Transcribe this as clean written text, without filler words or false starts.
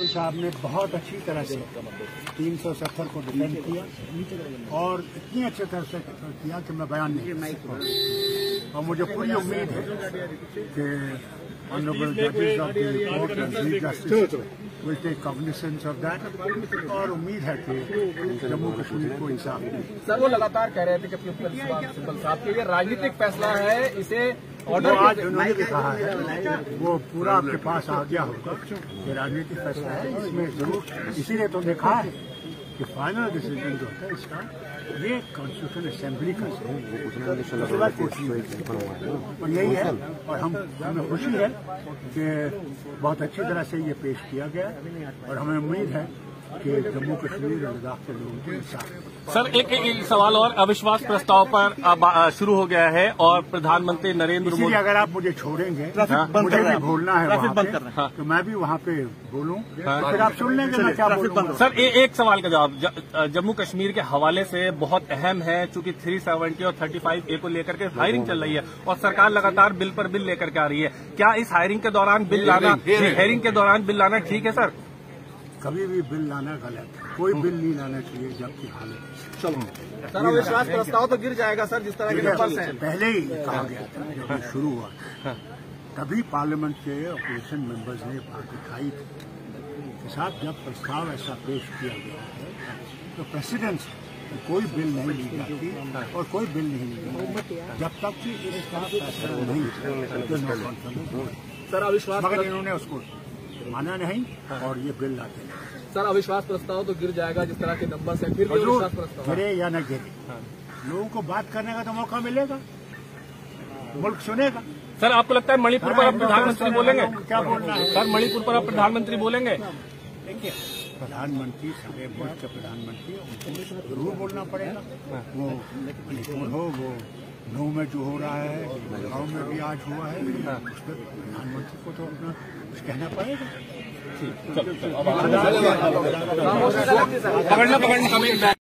प्रधानमंत्री साहब ने बहुत अच्छी तरह से 370 को डिफेंड किया और इतनी अच्छी तरह से किया कि मैं बयान नहीं कर सकता। और मुझे पूरी उम्मीद है कि ऑनरेबल जजेस of the court and chief justice will take cognizance of that और उम्मीद है कि जम्मू कश्मीर को इंसाफ मिले। सर वो लगातार कह रहे थे कि प्रिंसिपल साहब के ये राजनीतिक फैसला है, इसे ऑर्डर आज उन्होंने भी कहा है वो पूरा आपके पास आ गया होगा कि राजनीतिक फैसला है, इसमें जरूर इसीलिए तो देखा है कि फाइनल डिसीजन जो है इसका ये कॉन्स्टिट्यूशन असेंबली का और यही है। और हमें खुशी है कि बहुत अच्छी तरह से ये पेश किया गया और हमें उम्मीद है कि जम्मू कश्मीर और लद्दाख के लोगों को इंसाफ। सर एक सवाल और, अविश्वास प्रस्ताव पर शुरू हो गया है और प्रधानमंत्री नरेंद्र मोदी, अगर आप मुझे छोड़ेंगे मुझे भी बोलना है वहाँ पे, तो मैं भी वहाँ पे बोलूँ तो फिर आप सुन लेंगे मैं क्या बोलूँगा। सर एक सवाल का जवाब, जम्मू कश्मीर के हवाले से बहुत अहम है चूंकि 370 और 35A को लेकर के हायरिंग चल रही है और सरकार लगातार बिल पर बिल लेकर के आ रही है। क्या इस हायरिंग के दौरान बिल लाना, हेयरिंग के दौरान बिल लाना ठीक है सर? कभी भी बिल लाना गलत है, कोई बिल नहीं लाना चाहिए जबकि हालत। चलो सर, अविश्वास प्रस्ताव तो गिर जाएगा सर, जिस तरह के नंबर्स हैं। पहले ही कहा गया था जब ये शुरू हुआ तभी पार्लियामेंट के अपोजिशन मेंबर्स ने बात उठाई थी कि साहब जब प्रस्ताव ऐसा पेश किया गया है तो प्रेसिडेंस कोई बिल नहीं ली जाती और कोई बिल नहीं ली जाती जब तक कि इसका फैसला नहीं सर अविश्वास, मगर इन्होंने उसको माना नहीं और ये बिल लाते हैं। सर अविश्वास प्रस्ताव तो गिर जाएगा जिस तरह के नंबर है, फिर भी अविश्वास प्रस्ताव गिरे या न गिरे लोगों को बात करने का तो मौका मिलेगा, मुल्क सुनेगा। सर आपको लगता है मणिपुर पर आप प्रधानमंत्री बोलेंगे? क्या बोलना है सर, मणिपुर पर आप प्रधानमंत्री बोलेंगे? देखिए प्रधानमंत्री सारे मुल्क के प्रधानमंत्री उनको जरूर बोलना पड़ेगा। वो मणिपुर हो, वो नौ में जो हो रहा है, गाँव में भी आज हुआ है, उस पर प्रधानमंत्री को तो अपना कुछ कहना पड़ेगा। पकड़ना